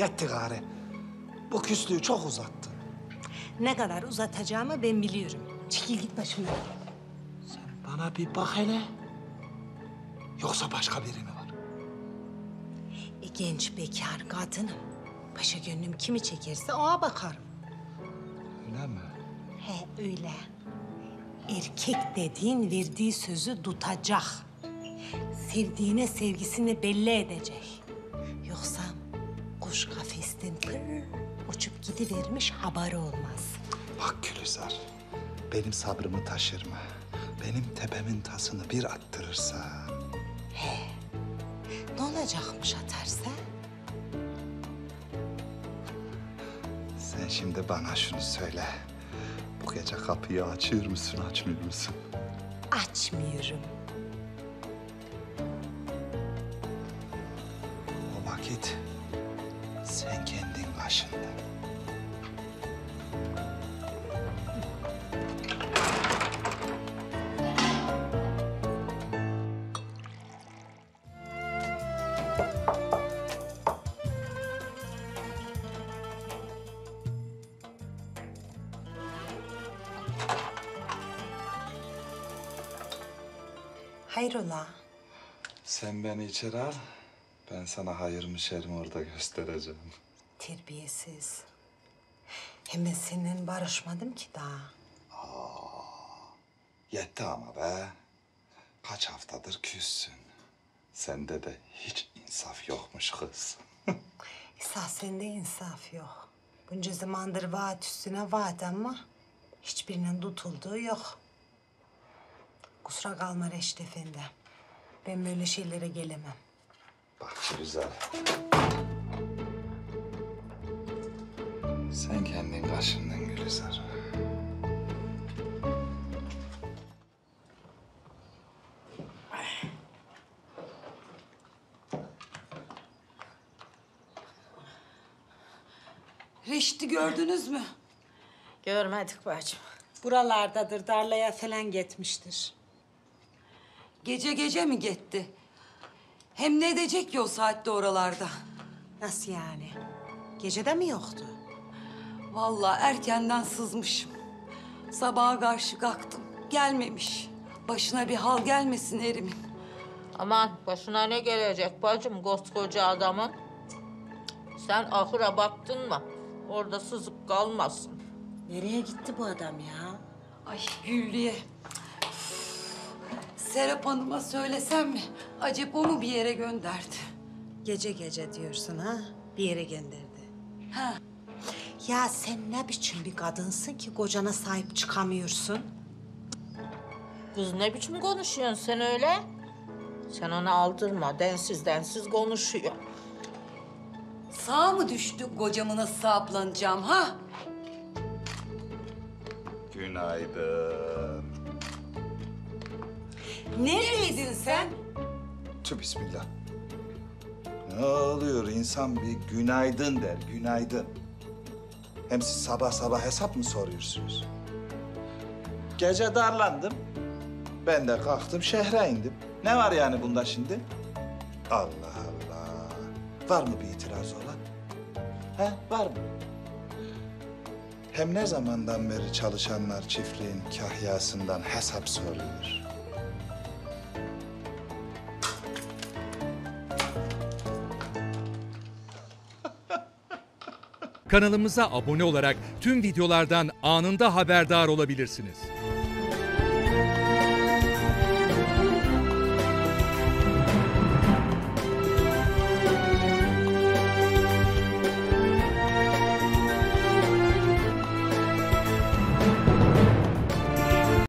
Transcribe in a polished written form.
Yetti gari. Bu küslüğü çok uzattı. Ne kadar uzatacağımı ben biliyorum. Çekil git başımdan. Sen bana bir bak hele. Yoksa başka biri mi var? Genç bekar kadınım. Paşa gönlüm kimi çekerse ona bakarım. Öyle mi? He öyle. Erkek dediğin verdiği sözü tutacak. Sevdiğine sevgisini belli edecek. Yoksa kuş kafesten pır uçup gidivermiş haberi olmaz. Bak Gülizar, benim sabrımı taşırma. Benim tepemin tasını bir attırırsa... Ne olacakmış atarsa? Sen şimdi bana şunu söyle. Bu gece kapıyı açıyor musun, açmıyor musun? Açmıyorum. O vakit sen kendin başında. Hayrola? Sen beni içeri al. Ben sana hayır mı şer mi orada göstereceğim. Terbiyesiz. Hem ben seninle barışmadım ki daha. Yetti ama be. Kaç haftadır küssün. Sende de hiç insaf yokmuş kız. Esas sende insaf yok. Bunca zamandır vaat üstüne vaat ama hiçbirinin tutulduğu yok. Kusura kalma Reşit Efendi. Ben böyle şeylere gelemem. Bak güzel. Sen kendin kaşındın Gülizar. Reşit'i gördünüz mü? Görmedik bacım. Buralardadır, darlaya falan gitmiştir. Gece gece mi gitti? Hem ne edecek ki o saatte oralarda? Nasıl yani? Gecede mi yoktu? Vallahi erkenden sızmışım. Sabaha karşı kalktım. Gelmemiş. Başına bir hal gelmesin erimin. Aman başına ne gelecek bacım koskoca adamın? Sen ahıra baktın mı? Orada sızıp kalmasın. Nereye gitti bu adam ya? Ay Güllü'ye. Serap Hanım'a söylesem mi? Acep o mu bir yere gönderdi? Gece gece diyorsun ha? Bir yere gönderdi. Ha. Ya sen ne biçim bir kadınsın ki kocana sahip çıkamıyorsun? Kız ne biçim konuşuyorsun sen öyle? Sen onu aldırma, densiz densiz konuşuyor. Sağ mı düştü kocamı nasıl sahiplanacağım ha? Günaydın. Neredeydin sen? Tüh bismillah. Ne oluyor? İnsan bir günaydın der, günaydın. Hem siz sabah sabah hesap mı soruyorsunuz? Gece darlandım. Ben de kalktım şehre indim. Ne var yani bunda şimdi? Allah Allah. Var mı bir itiraz olan? He, var mı? Hem ne zamandan beri çalışanlar çiftliğin kahyasından hesap soruyor? Kanalımıza abone olarak tüm videolardan anında haberdar olabilirsiniz.